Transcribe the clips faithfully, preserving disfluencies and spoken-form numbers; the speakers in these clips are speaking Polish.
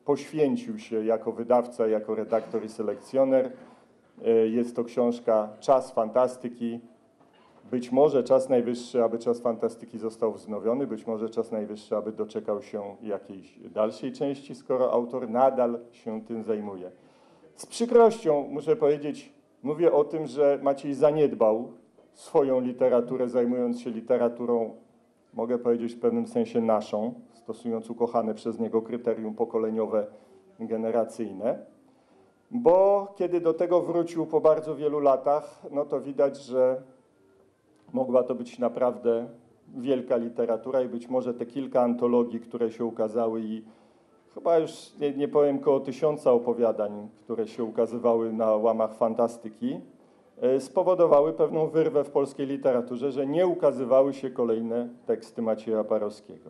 poświęcił się jako wydawca, jako redaktor i selekcjoner. Jest to książka Czas fantastyki. Być może czas najwyższy, aby Czas fantastyki został wznowiony, być może czas najwyższy, aby doczekał się jakiejś dalszej części, skoro autor nadal się tym zajmuje. Z przykrością muszę powiedzieć, mówię o tym, że Maciej zaniedbał swoją literaturę, zajmując się literaturą, mogę powiedzieć w pewnym sensie naszą, stosując ukochane przez niego kryterium pokoleniowe, generacyjne, bo kiedy do tego wrócił po bardzo wielu latach, no to widać, że mogła to być naprawdę wielka literatura i być może te kilka antologii, które się ukazały i chyba już nie, nie powiem koło tysiąca opowiadań, które się ukazywały na łamach fantastyki, spowodowały pewną wyrwę w polskiej literaturze, że nie ukazywały się kolejne teksty Macieja Parowskiego.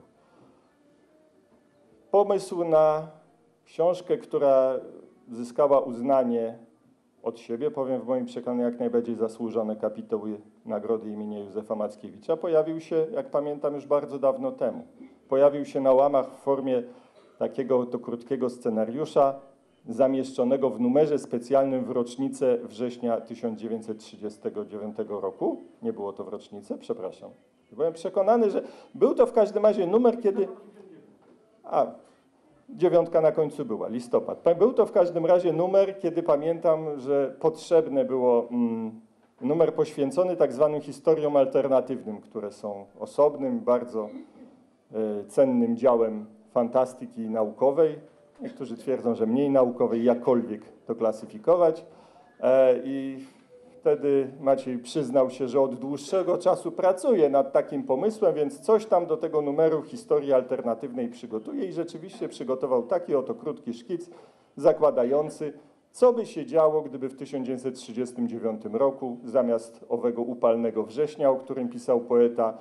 Pomysł na książkę, która zyskała uznanie od siebie, powiem w moim przekonaniu jak najbardziej zasłużone kapitały Nagrody imienia Józefa Mackiewicza, pojawił się, jak pamiętam, już bardzo dawno temu. Pojawił się na łamach w formie takiego to krótkiego scenariusza zamieszczonego w numerze specjalnym w rocznicę września tysiąc dziewięćset trzydziestego dziewiątego roku. Nie było to w rocznicę, przepraszam. Byłem przekonany, że był to w każdym razie numer, kiedy... A, dziewiątka na końcu była, listopad. Był to w każdym razie numer, kiedy pamiętam, że potrzebne było mm, numer poświęcony tak zwanym historiom alternatywnym, które są osobnym, bardzo y, cennym działem fantastyki naukowej. Niektórzy twierdzą, że mniej naukowej, jakkolwiek to klasyfikować. E, I wtedy Maciej przyznał się, że od dłuższego czasu pracuje nad takim pomysłem, więc coś tam do tego numeru historii alternatywnej przygotuje i rzeczywiście przygotował taki oto krótki szkic zakładający, co by się działo, gdyby w tysiąc dziewięćset trzydziestym dziewiątym roku zamiast owego upalnego września, o którym pisał poeta,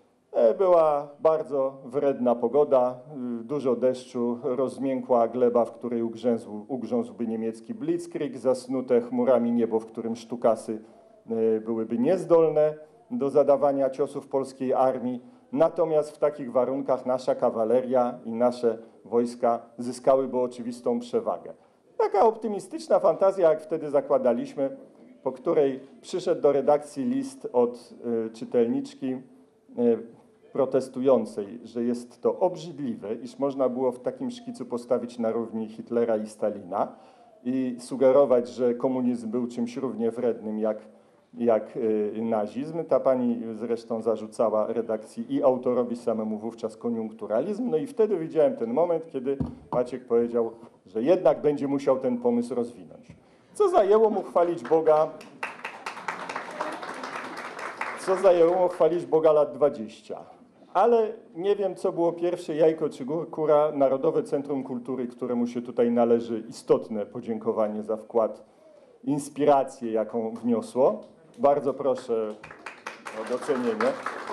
była bardzo wredna pogoda, dużo deszczu, rozmiękła gleba, w której ugrzązł, ugrzązłby niemiecki blitzkrieg, zasnute chmurami niebo, w którym sztukasy byłyby niezdolne do zadawania ciosów polskiej armii. Natomiast w takich warunkach nasza kawaleria i nasze wojska zyskałyby oczywistą przewagę. Taka optymistyczna fantazja, jak wtedy zakładaliśmy, po której przyszedł do redakcji list od y, czytelniczki y, protestującej, że jest to obrzydliwe, iż można było w takim szkicu postawić na równi Hitlera i Stalina i sugerować, że komunizm był czymś równie wrednym jak, jak y, nazizm. Ta pani zresztą zarzucała redakcji i autorowi samemu wówczas koniunkturalizm. No i wtedy widziałem ten moment, kiedy Maciek powiedział, że jednak będzie musiał ten pomysł rozwinąć. Co zajęło mu chwalić Boga, co zajęło mu chwalić Boga lat dwadzieścia. Ale nie wiem, co było pierwsze, jajko czy kura. Narodowe Centrum Kultury, któremu się tutaj należy istotne podziękowanie za wkład, inspirację, jaką wniosło. Bardzo proszę o docenienie.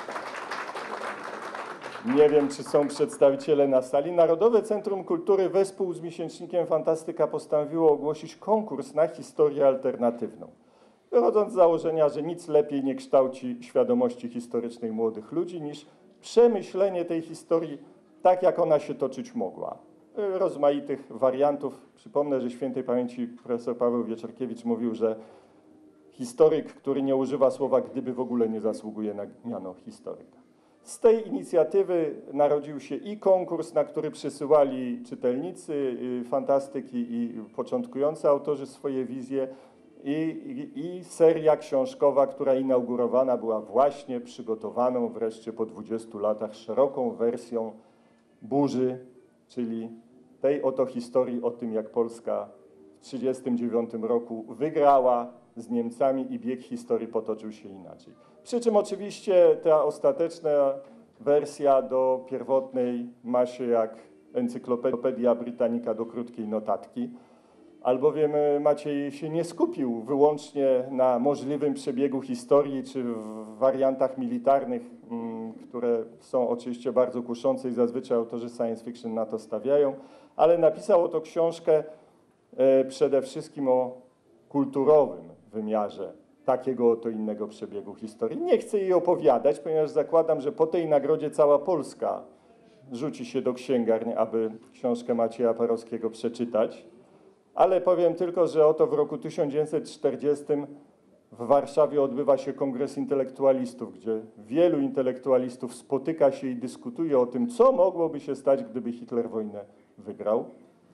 Nie wiem, czy są przedstawiciele na sali. Narodowe Centrum Kultury wespół z miesięcznikiem Fantastyka postanowiło ogłosić konkurs na historię alternatywną. Wychodząc z założenia, że nic lepiej nie kształci świadomości historycznej młodych ludzi niż przemyślenie tej historii tak, jak ona się toczyć mogła. Rozmaitych wariantów. Przypomnę, że świętej pamięci profesor Paweł Wieczorkiewicz mówił, że historyk, który nie używa słowa gdyby, w ogóle nie zasługuje na miano historyka. Z tej inicjatywy narodził się i konkurs, na który przysyłali czytelnicy fantastyki i początkujący autorzy swoje wizje, I, i, i seria książkowa, która inaugurowana była właśnie przygotowaną wreszcie po dwudziestu latach szeroką wersją Burzy, czyli tej oto historii o tym, jak Polska w tysiąc dziewięćset trzydziestym dziewiątym roku wygrała z Niemcami i bieg historii potoczył się inaczej. Przy czym oczywiście ta ostateczna wersja do pierwotnej ma się jak Encyklopedia Britannica do krótkiej notatki, albowiem Maciej się nie skupił wyłącznie na możliwym przebiegu historii czy w wariantach militarnych, które są oczywiście bardzo kuszące i zazwyczaj autorzy science fiction na to stawiają, ale napisał oto książkę przede wszystkim o kulturowym wymiarze takiego oto innego przebiegu historii. Nie chcę jej opowiadać, ponieważ zakładam, że po tej nagrodzie cała Polska rzuci się do księgarni, aby książkę Macieja Parowskiego przeczytać. Ale powiem tylko, że oto w roku tysiąc dziewięćset czterdziestym w Warszawie odbywa się Kongres Intelektualistów, gdzie wielu intelektualistów spotyka się i dyskutuje o tym, co mogłoby się stać, gdyby Hitler wojnę wygrał.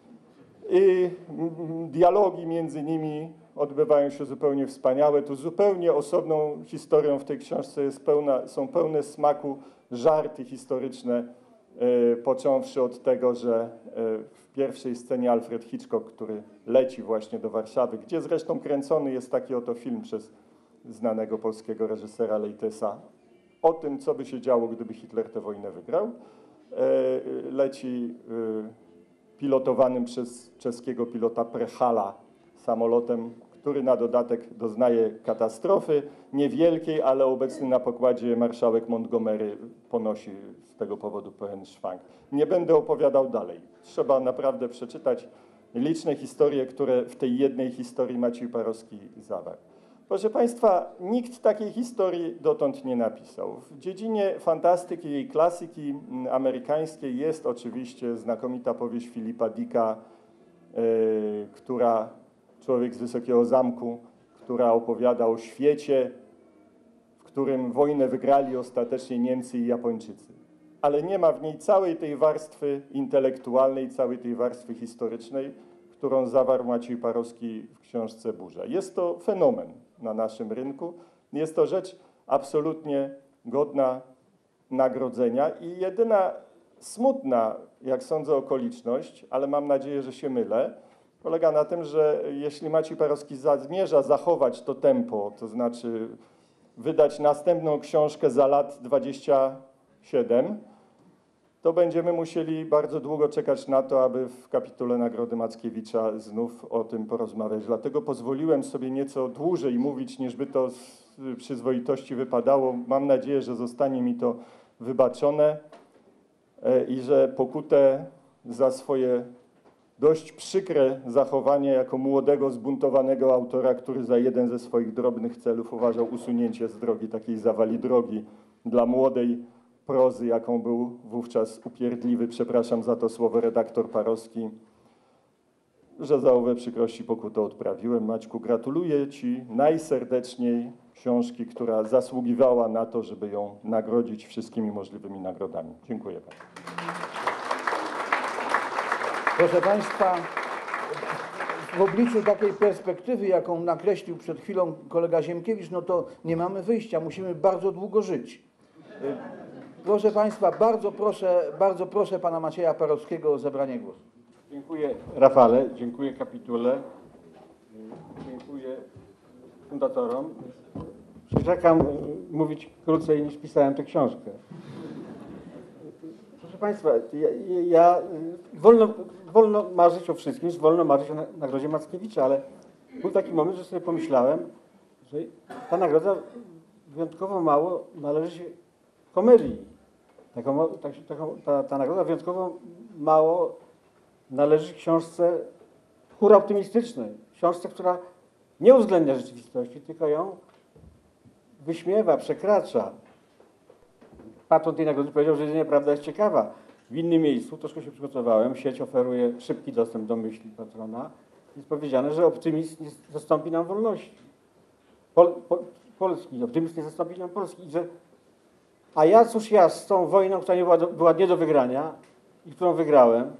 I dialogi między nimi odbywają się zupełnie wspaniałe. Tu zupełnie osobną historią w tej książce jest pełna, są pełne smaku żarty historyczne, e, począwszy od tego, że e, w pierwszej scenie Alfred Hitchcock, który leci właśnie do Warszawy, gdzie zresztą kręcony jest taki oto film przez znanego polskiego reżysera Leitesa o tym, co by się działo, gdyby Hitler tę wojnę wygrał. E, leci e, pilotowanym przez czeskiego pilota Prechala samolotem, który na dodatek doznaje katastrofy, niewielkiej, ale obecny na pokładzie marszałek Montgomery ponosi z tego powodu pełen szwank. Nie będę opowiadał dalej. Trzeba naprawdę przeczytać liczne historie, które w tej jednej historii Maciej Parowski zawarł. Proszę Państwa, nikt takiej historii dotąd nie napisał. W dziedzinie fantastyki i klasyki amerykańskiej jest oczywiście znakomita powieść Philipa Dicka, yy, która, Człowiek z Wysokiego Zamku, która opowiada o świecie, w którym wojnę wygrali ostatecznie Niemcy i Japończycy. Ale nie ma w niej całej tej warstwy intelektualnej, całej tej warstwy historycznej, którą zawarł Maciej Parowski w książce Burza. Jest to fenomen na naszym rynku. Jest to rzecz absolutnie godna nagrodzenia i jedyna smutna, jak sądzę, okoliczność, ale mam nadzieję, że się mylę, polega na tym, że jeśli Maciej Parowski zamierza zachować to tempo, to znaczy wydać następną książkę za lat dwadzieścia siedem, to będziemy musieli bardzo długo czekać na to, aby w kapitule Nagrody Mackiewicza znów o tym porozmawiać. Dlatego pozwoliłem sobie nieco dłużej mówić, niż by to z przyzwoitości wypadało. Mam nadzieję, że zostanie mi to wybaczone i że pokutę za swoje dość przykre zachowanie jako młodego, zbuntowanego autora, który za jeden ze swoich drobnych celów uważał usunięcie z drogi, takiej zawali drogi dla młodej prozy, jaką był wówczas upierdliwy, przepraszam za to słowo, redaktor Parowski, że za owe przykrości pokutę odprawiłem. Maćku, gratuluję Ci najserdeczniej książki, która zasługiwała na to, żeby ją nagrodzić wszystkimi możliwymi nagrodami. Dziękuję bardzo. Proszę Państwa, w obliczu takiej perspektywy, jaką nakreślił przed chwilą kolega Ziemkiewicz, no to nie mamy wyjścia, musimy bardzo długo żyć. Proszę Państwa, bardzo proszę, bardzo proszę Pana Macieja Parowskiego o zabranie głosu. Dziękuję Rafale, dziękuję kapitule, dziękuję fundatorom. Przyrzekam mówić krócej niż pisałem tę książkę. Proszę Państwa, ja, ja wolno, wolno marzyć o wszystkim, wolno marzyć o Nagrodzie Mackiewicza, ale był taki moment, że sobie pomyślałem, że ta nagroda wyjątkowo mało należy się komedii. Taką, tak, taką, ta, ta nagroda wyjątkowo mało należy książce hura optymistycznej. Książce, która nie uwzględnia rzeczywistości, tylko ją wyśmiewa, przekracza. Patron tej nagrody powiedział, że jedynie prawda jest ciekawa. W innym miejscu, troszkę się przygotowałem, sieć oferuje szybki dostęp do myśli patrona. Jest powiedziane, że optymizm nie zastąpi nam wolności. Pol, pol, Polski, optymizm nie zastąpi nam Polski. I że A ja, cóż ja z tą wojną, która nie była, do, była nie do wygrania i którą wygrałem.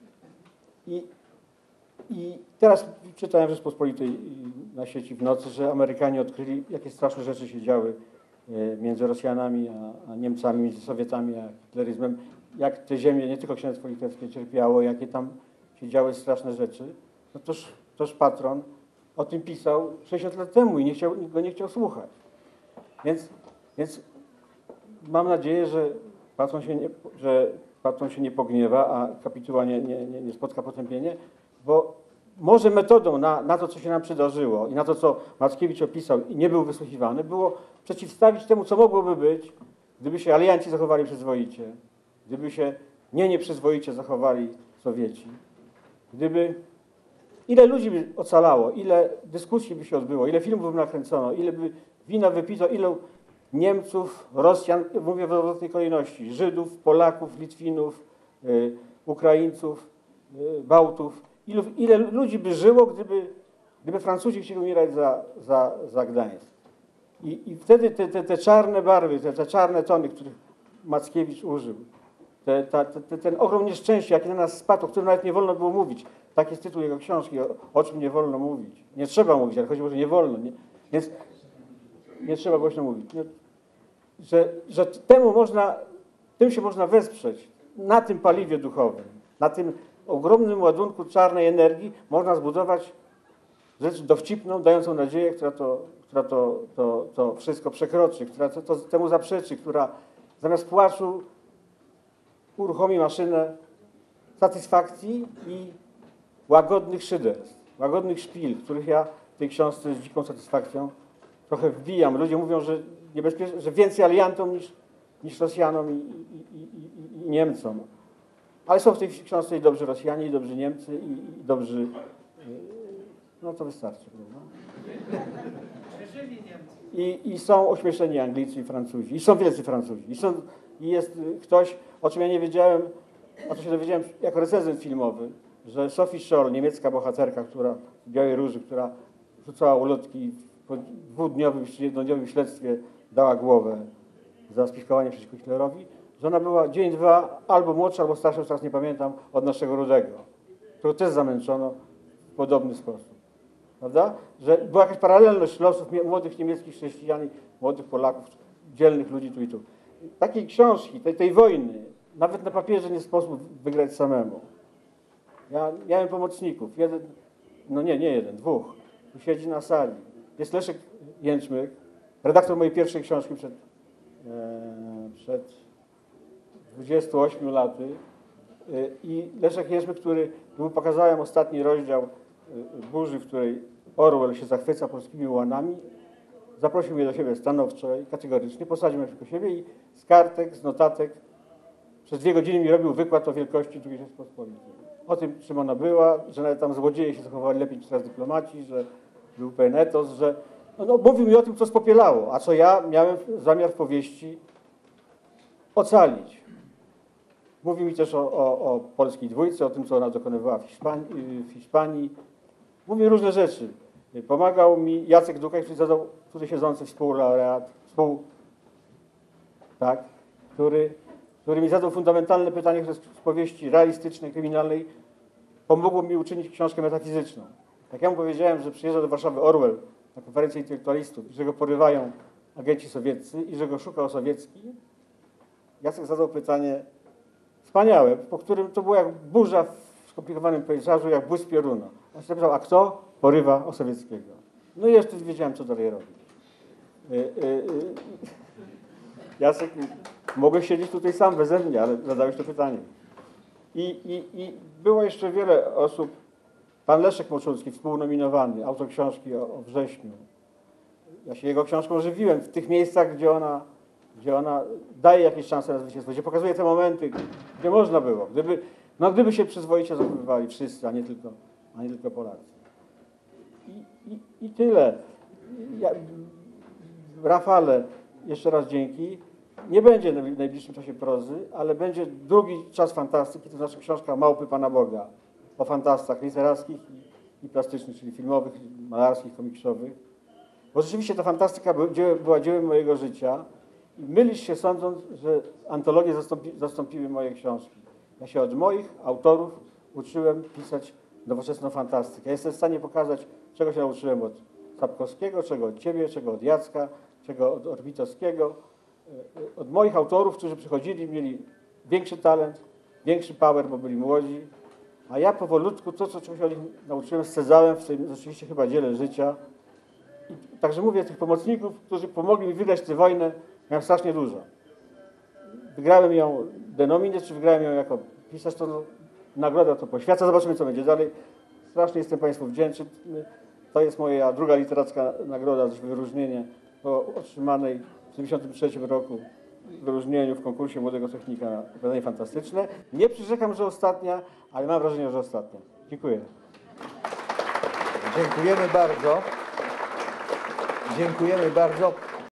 I, I teraz czytałem w Rzeczpospolitej na sieci w nocy, że Amerykanie odkryli, jakie straszne rzeczy się działy między Rosjanami a, a Niemcami, między Sowietami a hitleryzmem. Jak te ziemie, nie tylko Księstwo Litewskie cierpiało, jakie tam się działy straszne rzeczy. No toż, toż patron o tym pisał sześćdziesiąt lat temu i nie chciał, nikt go nie chciał słuchać. Więc, więc mam nadzieję, że patron się nie, że patron się nie pogniewa, a kapituła nie, nie, nie, nie spotka potępienie, bo może metodą na, na to, co się nam przydarzyło i na to, co Mackiewicz opisał i nie był wysłuchiwany, było przeciwstawić temu, co mogłoby być, gdyby się alianci zachowali przyzwoicie, gdyby się nie nieprzyzwoicie zachowali Sowieci, gdyby ile ludzi by ocalało, ile dyskusji by się odbyło, ile filmów by nakręcono, ile by wina wypito, ile Niemców, Rosjan, mówię w odwrotnej kolejności, Żydów, Polaków, Litwinów, y, Ukraińców, y, Bałtów. Ilu, ile ludzi by żyło, gdyby, gdyby Francuzi chcieli umierać za, za, za Gdańsk. I, i wtedy te, te, te czarne barwy, te, te czarne tony, których Mackiewicz użył, te, ta, te, ten ogrom nieszczęścia, jaki na nas spadł, o którym nawet nie wolno było mówić. Tak jest tytuł jego książki, o, o czym nie wolno mówić. Nie trzeba mówić, ale chodzi o to, że nie wolno. Nie, więc nie trzeba głośno mówić. Nie, że, że temu można, tym się można wesprzeć. Na tym paliwie duchowym, na tym ogromnym ładunku czarnej energii można zbudować rzecz dowcipną, dającą nadzieję, która to, która to, to, to wszystko przekroczy, która to, to temu zaprzeczy, która zamiast płaczu uruchomi maszynę satysfakcji i łagodnych szyderstw, łagodnych szpil, których ja w tej książce z dziką satysfakcją trochę wbijam. Ludzie mówią, że, niebezpiecznie, że więcej aliantom niż, niż Rosjanom i, i, i, i, i Niemcom. Ale są w tej książce i dobrzy Rosjanie, i dobrzy Niemcy, i, i dobrzy... No to wystarczy, prawda? I, I są ośmieszeni Anglicy i Francuzi. I są wielcy Francuzi. I, są, I jest ktoś, o czym ja nie wiedziałem, o czym się dowiedziałem jako recenzent filmowy, że Sophie Scholl, niemiecka bohaterka, która w Białej Róży, która rzucała ulotki po dwudniowym, jednodniowym śledztwie dała głowę za spiskowanie przeciwko Hitlerowi, że ona była dzień, dwa, albo młodsza, albo starsza, już teraz nie pamiętam, od naszego Rudego, którego też zamęczono w podobny sposób. Prawda? Że była jakaś paralelność losów młodych niemieckich chrześcijan, młodych Polaków, dzielnych ludzi tu i tu. Takiej książki, tej, tej wojny, nawet na papierze nie sposób wygrać samemu. Ja miałem pomocników, jeden, no nie, nie jeden, dwóch. Tu siedzi na sali. Jest Leszek Jęczmyk, redaktor mojej pierwszej książki przed, e, przed dwudziestu ośmiu laty. E, I Leszek Jęczmyk, który, mu pokazałem ostatni rozdział e, Burzy, w której Orwell się zachwyca polskimi łanami, zaprosił mnie do siebie stanowczo i kategorycznie, posadził mnie przeciwko siebie i z kartek, z notatek przez dwie godziny mi robił wykład o wielkości drugiej Rzeczpospolitej. O tym, czym ona była, że nawet tam złodzieje się zachowali lepiej niż teraz dyplomaci, że był pewien etos, że no, no, mówił mi o tym, co spopielało, a co ja miałem zamiar w powieści ocalić. Mówił mi też o, o, o polskiej dwójce, o tym, co ona dokonywała w Hiszpanii. W Hiszpanii. Mówił różne rzeczy. Pomagał mi Jacek Dukaj, który, zadał, który siedzący współlaureat, współ, tak, który, który mi zadał fundamentalne pytanie, które z powieści realistycznej, kryminalnej pomogło mi uczynić książkę metafizyczną. Jak ja mu powiedziałem, że przyjeżdża do Warszawy Orwell na konferencję intelektualistów, że go porywają agenci sowieccy i że go szuka Osowiecki, Jacek zadał pytanie wspaniałe, po którym to była jak burza w skomplikowanym pejzażu, jak błysk pioruna. On się zapytał, a kto porywa Osowieckiego? No i jeszcze wiedziałem, co dalej robić. Yy, yy, yy. Jacek, mogłeś siedzieć tutaj sam beze mnie, ale zadałeś to pytanie. I, i, i było jeszcze wiele osób. Pan Leszek Moczulski, współnominowany, autor książki o, o wrześniu. Ja się jego książką żywiłem w tych miejscach, gdzie ona, gdzie ona daje jakieś szanse na zwycięstwo, gdzie pokazuje te momenty, gdzie można było. Gdyby, no gdyby się przyzwoicie zachowywali wszyscy, a nie tylko, a nie tylko Polacy. I, i, i tyle. Ja, Rafale, jeszcze raz dzięki. Nie będzie w najbliższym czasie prozy, ale będzie drugi czas fantastyki, to znaczy książka Małpy Pana Boga o fantastach literackich i, i plastycznych, czyli filmowych, malarskich, komiksowych. Bo rzeczywiście ta fantastyka była dziełem mojego życia i mylisz się sądząc, że antologie zastąpi, zastąpiły moje książki. Ja się od moich autorów uczyłem pisać nowoczesną fantastykę. Ja jestem w stanie pokazać, czego się nauczyłem od Sapkowskiego, czego od ciebie, czego od Jacka, czego od Orbitowskiego, od moich autorów, którzy przychodzili, mieli większy talent, większy power, bo byli młodzi, a ja powolutku to, co czegoś od nich nauczyłem, scedzałem w tym rzeczywiście chyba dziele życia. I także mówię, tych pomocników, którzy pomogli mi wygrać tę wojnę, miałem strasznie dużo. Wygrałem ją denominie, czy wygrałem ją jako pisarz, to no, nagroda to poświęca. Zobaczymy, co będzie dalej. Strasznie jestem Państwu wdzięczny. To jest moja druga literacka nagroda, wyróżnienie po otrzymanej w tysiąc dziewięćset dziewięćdziesiątym trzecim roku wyróżnieniu w konkursie Młodego Technika na opowiadanie fantastyczne. Nie przyrzekam, że ostatnia, ale mam wrażenie, że ostatnia. Dziękuję. Dziękujemy bardzo. Dziękujemy bardzo.